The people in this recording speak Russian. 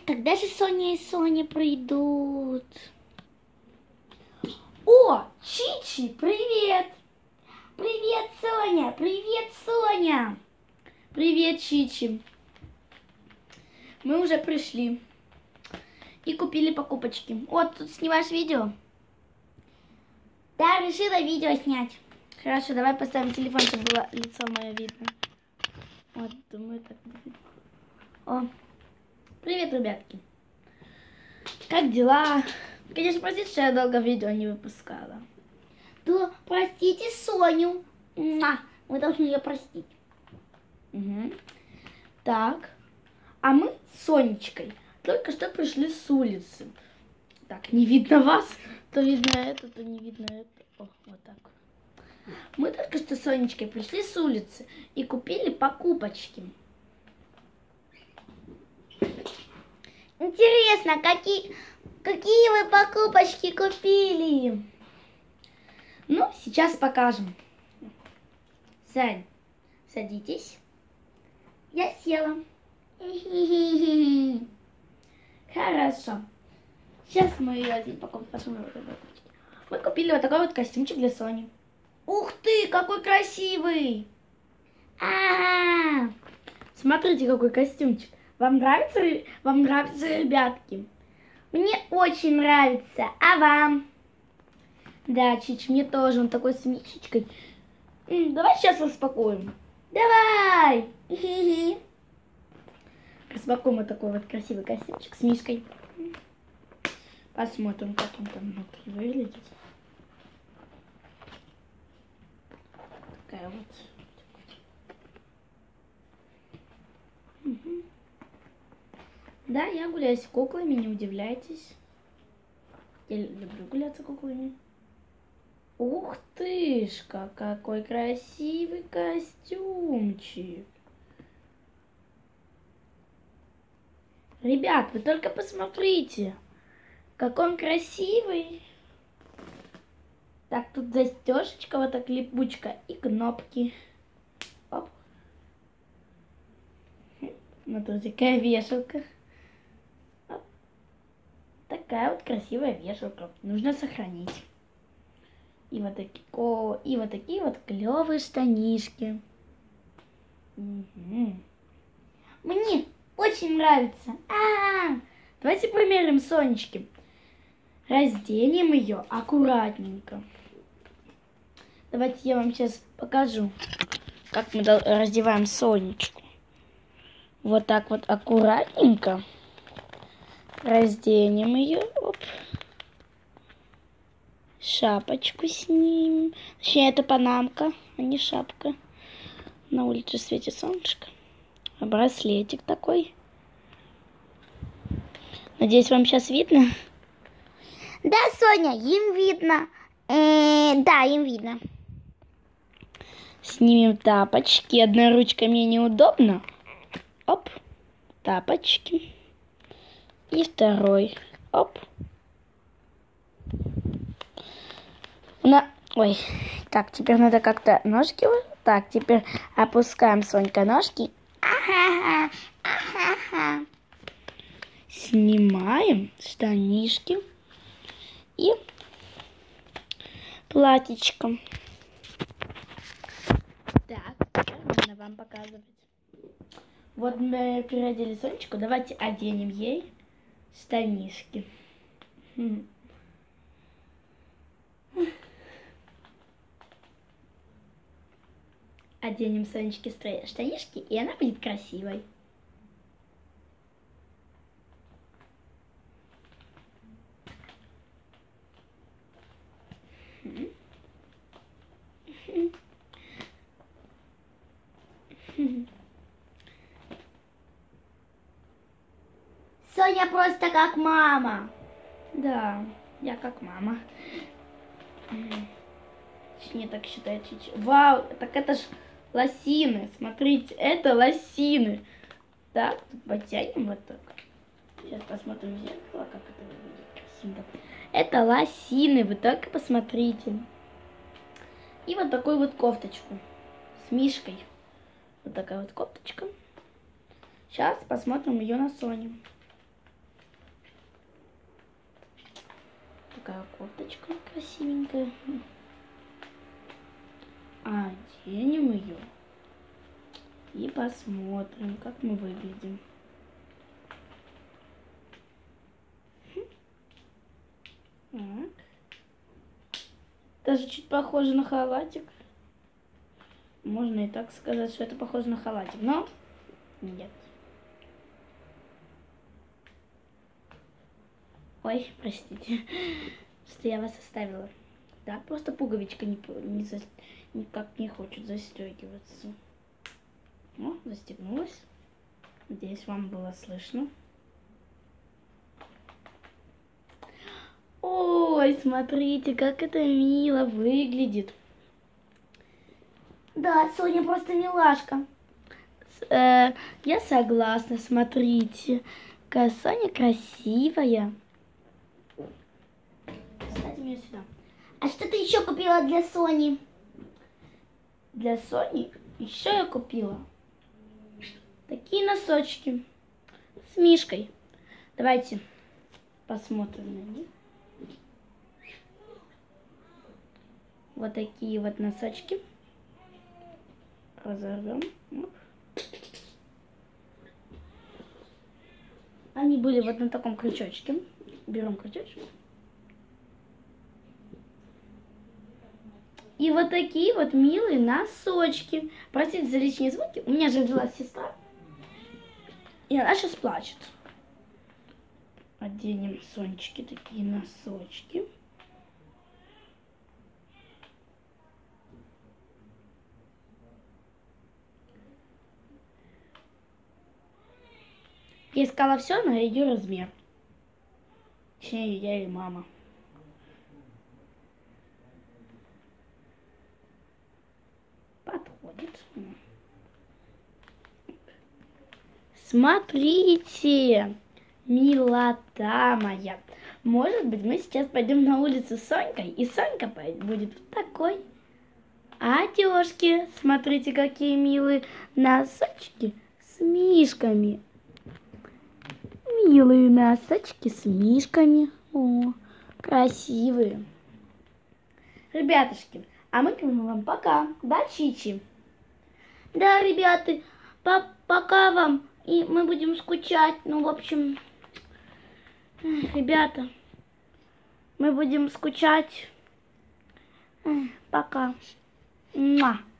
когда же Соня и Соня придут? О, Чичи, привет! Привет, Соня! Привет, Соня! Привет, Чичи! Мы уже пришли и купили покупочки. Вот, тут снимаешь видео? Да, решила видео снять. Хорошо, давай поставим телефон, чтобы было лицо мое видно. Вот, думаю, так будет. О, привет, ребятки. Как дела? Конечно, простите, что я долго видео не выпускала. Да, простите Соню. Мы должны ее простить. Угу. Так, а мы с Сонечкой только что пришли с улицы. Так, не видно вас, то видно это, то не видно это. О, вот так. Мы только что с Сонечкой пришли с улицы и купили покупочки. Интересно, какие вы покупочки купили? Ну, сейчас покажем. Сань, садитесь. Я села. Хорошо. Сейчас мы ее один посмотрим. Мы купили вот такой вот костюмчик для Сони. Ух ты, какой красивый! Смотрите, какой костюмчик. Вам нравится? Вам нравится, ребятки? Мне очень нравится. А вам? Да, Чич, мне тоже. Он такой с мишечкой. Давай сейчас распакуем. Давай! Распакуем вот такой вот красивый костюмчик с мишкой. Посмотрим, как он там внутри выглядит. Такая вот. Угу. Да, я гуляюсь с куклами, не удивляйтесь. Я люблю гуляться с куклами. Ух тышка, какой красивый костюмчик. Ребят, вы только посмотрите, какой он красивый. Так, тут застежечка, вот так липучка и кнопки. Оп. Вот тут такая вешалка. Оп. Такая вот красивая вешалка. Нужно сохранить. И вот такие вот клевые штанишки. Угу. Мне очень нравится. Давайте примерим Сонечки. Разденем ее аккуратненько. Давайте я вам сейчас покажу, как мы раздеваем Сонечку. Вот так вот аккуратненько разденем ее. Оп. Шапочку снимем. Точнее, это панамка, а не шапка. На улице светит солнышко. Браслетик такой. Надеюсь, вам сейчас видно? Да, Соня, им видно. Да, им видно. Снимем тапочки. Одной ручкой мне неудобно. Оп, тапочки. И второй. Оп. Ой, так, теперь надо как-то ножки. Так, теперь опускаем, Сонька, ножки. Снимаем штанишки и платьичко. Так, теперь можно вам показывать. Вот мы переодели Сонечку. Давайте оденем ей штанишки. Оденем Сонечке штанишки, и она будет красивой. Соня просто как мама. Да, я как мама. Точнее, так считает Чичи. Вау, так это ж лосины. Смотрите, это лосины. Так, тут потянем вот так. Сейчас посмотрим в зеркало, как это выглядит красиво. Это лосины, вы только посмотрите. И вот такую вот кофточку с мишкой. Вот такая вот кофточка. Сейчас посмотрим ее на Соню. такая кофточка красивенькая. Оденем ее и посмотрим, как мы выглядим. Так. Даже чуть похоже на халатик. Можно и так сказать, что это похоже на халатик, но нет. Ой, простите, что я вас оставила. Да, просто пуговичка никак не хочет застегиваться. О, застегнулась. Надеюсь, вам было слышно. Ой, смотрите, как это мило выглядит. Да, Соня просто милашка. Я согласна, смотрите. Какая Соня красивая. Кстати, меня сюда. А что ты еще купила для Сони? Для Сони еще я купила такие носочки с мишкой. Давайте посмотрим на них. Вот такие вот носочки. Разорвем. Они были вот на таком крючочке. Берем крючочек. И вот такие вот милые носочки. Простите за лишние звуки. У меня же родилась сестра. И она сейчас плачет. Оденем Сонечке такие носочки. Я искала все на ее размер. Точнее, я и мама. Подходит. Смотрите, милота моя. Может быть, мы сейчас пойдем на улицу с Сонькой, и Сонька будет в такой одежке. Смотрите, какие милые носочки с мишками. Милые носочки с мишками. О, красивые. Ребятушки, а мы говорим вам пока. Да, Чичи? Да, ребята, пока вам. И мы будем скучать. Ну, в общем, ребята, мы будем скучать. Пока. Муа.